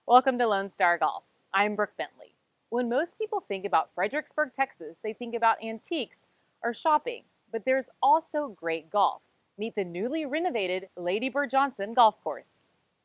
Welcome to Lone Star Golf. I'm Brooke Bentley. When most people think about Fredericksburg, Texas, they think about antiques or shopping, but there's also great golf. Meet the newly renovated Lady Bird Johnson Golf Course.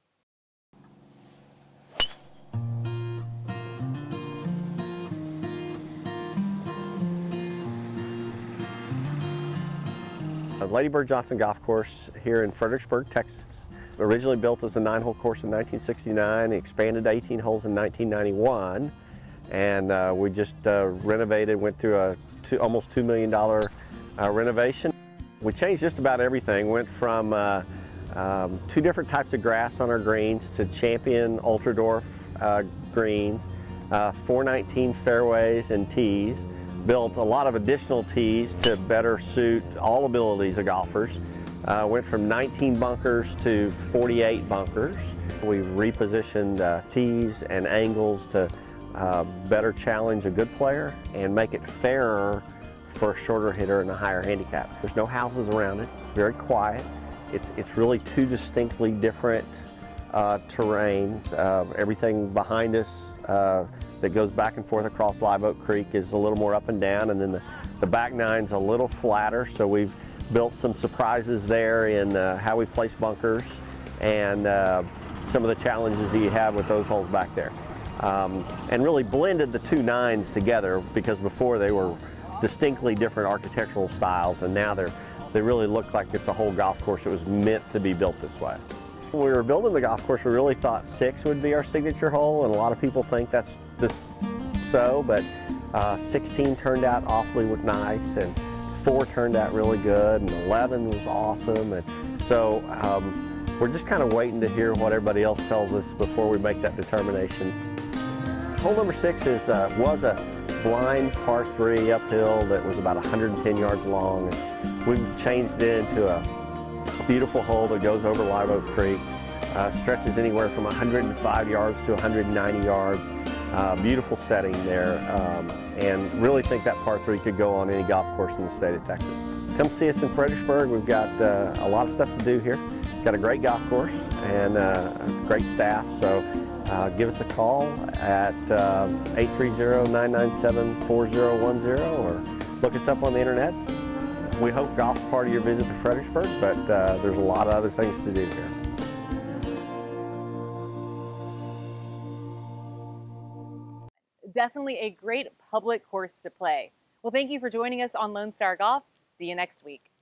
Lady Bird Johnson Golf Course here in Fredericksburg, Texas. Originally built as a 9-hole course in 1969, expanded to 18 holes in 1991, and we just renovated, went through a almost $2 million renovation. We changed just about everything, went from 2 different types of grass on our greens to Champion Ultradorf greens, 419 fairways and tees. Built a lot of additional tees to better suit all abilities of golfers. Went from 19 bunkers to 48 bunkers. We repositioned tees and angles to better challenge a good player and make it fairer for a shorter hitter and a higher handicap. There's no houses around it. It's very quiet. It's really 2 distinctly different terrains. Everything behind us that goes back and forth across Live Oak Creek is a little more up and down, and then the back nine's a little flatter, so we've built some surprises there in how we place bunkers and some of the challenges that you have with those holes back there. And really blended the 2 nines together, because before they were distinctly different architectural styles, and now they really look like it's a whole golf course that was meant to be built this way. When we were building the golf course, we really thought 6 would be our signature hole, and a lot of people think that's but 16 turned out awfully nice, and 4 turned out really good, and 11 was awesome, and so we're just kind of waiting to hear what everybody else tells us before we make that determination. Hole number 6 was a blind par 3 uphill that was about 110 yards long, and we've changed it into a beautiful hole that goes over Live Oak Creek, stretches anywhere from 105 yards to 190 yards. Beautiful setting there, and really think that par 3 could go on any golf course in the state of Texas. Come see us in Fredericksburg. We've got a lot of stuff to do here. Got a great golf course and great staff, so give us a call at 830-997-4010 or look us up on the internet. We hope golf's part of your visit to Fredericksburg, but there's a lot of other things to do here. Definitely a great public course to play. Well, thank you for joining us on Lone Star Golf. See you next week.